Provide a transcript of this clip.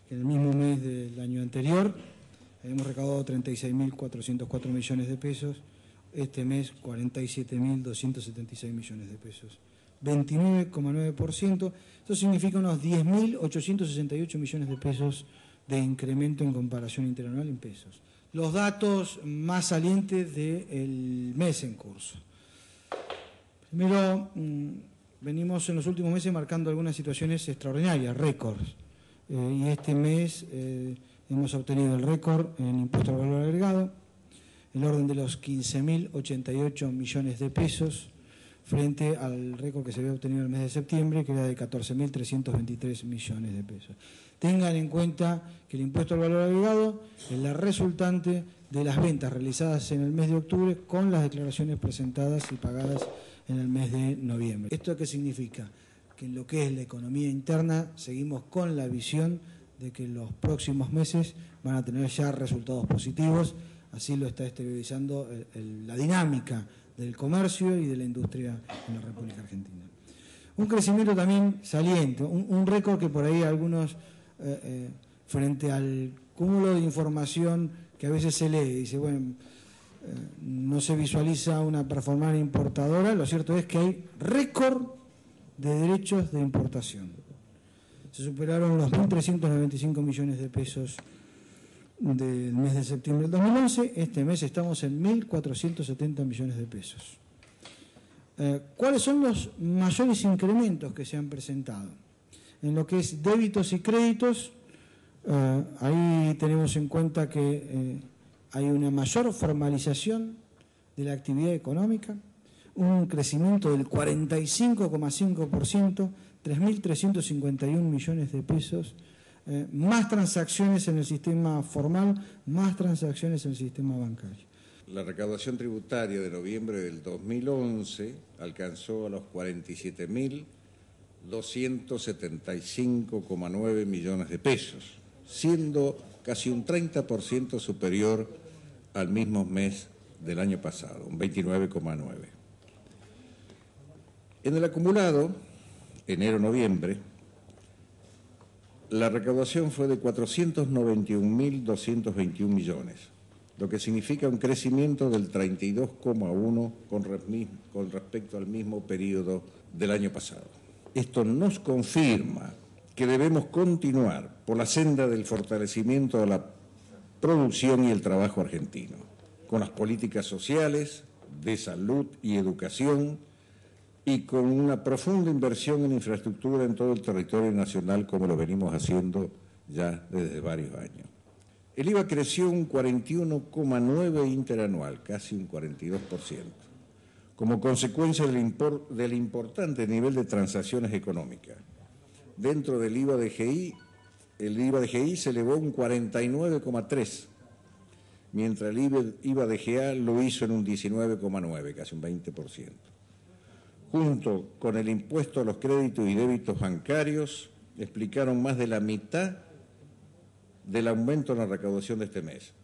que en el mismo mes del año anterior. Hemos recaudado 36.404 millones de pesos, este mes 47.276 millones de pesos, 29,9%, esto significa unos 10.868 millones de pesos de incremento en comparación interanual en pesos. Los datos más salientes del mes en curso. Primero, venimos en los últimos meses marcando algunas situaciones extraordinarias, récords, y este mes hemos obtenido el récord en impuesto al valor agregado, el orden de los 15.088 millones de pesos, frente al récord que se había obtenido el mes de septiembre, que era de 14.323 millones de pesos. Tengan en cuenta que el impuesto al valor agregado es la resultante de las ventas realizadas en el mes de octubre con las declaraciones presentadas y pagadas en el mes de noviembre. ¿Esto qué significa? Que en lo que es la economía interna seguimos con la visión de que los próximos meses van a tener ya resultados positivos, así lo está exteriorizando la dinámica del comercio y de la industria en la República Argentina. Un crecimiento también saliente, un récord que por ahí algunos, frente al cúmulo de información que a veces se lee, dice, bueno, no se visualiza una performance importadora, lo cierto es que hay récord de derechos de importación. Se superaron los 1.395 millones de pesos del mes de septiembre del 2011, este mes estamos en 1.470 millones de pesos. ¿Cuáles son los mayores incrementos que se han presentado? En lo que es débitos y créditos, ahí tenemos en cuenta que hay una mayor formalización de la actividad económica, un crecimiento del 45,5%, 3.351 millones de pesos, más transacciones en el sistema formal, más transacciones en el sistema bancario. La recaudación tributaria de noviembre del 2011 alcanzó a los 47.275,9 millones de pesos, siendo casi un 30% superior al mismo mes del año pasado, un 29,9%. En el acumulado, enero-noviembre, la recaudación fue de 491.221 millones, lo que significa un crecimiento del 32,1% con respecto al mismo periodo del año pasado. Esto nos confirma que debemos continuar por la senda del fortalecimiento de la producción y el trabajo argentino, con las políticas sociales, de salud y educación, y con una profunda inversión en infraestructura en todo el territorio nacional, como lo venimos haciendo ya desde varios años. El IVA creció un 41,9% interanual, casi un 42%, como consecuencia del importante nivel de transacciones económicas. Dentro del IVA de GI, el IVA de GI se elevó un 49,3%, mientras el IVA de GA lo hizo en un 19,9%, casi un 20%. Junto con el impuesto a los créditos y débitos bancarios, explicaron más de la mitad del aumento en la recaudación de este mes.